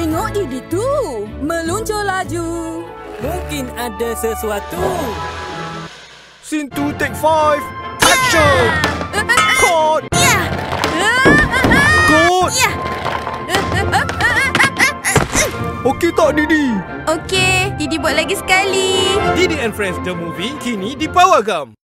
Tengok Didi tu, meluncur laju. Mungkin ada sesuatu. Scene 2, take 5. Action! Cut! Cut! Okey tak, Didi? Okey, Didi buat lagi sekali. Didi and Friends The Movie kini di Pawagam.